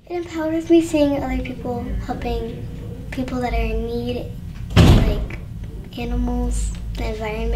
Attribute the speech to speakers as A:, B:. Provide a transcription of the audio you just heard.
A: It empowers me seeing other people helping people that are in need, like animals, the environment.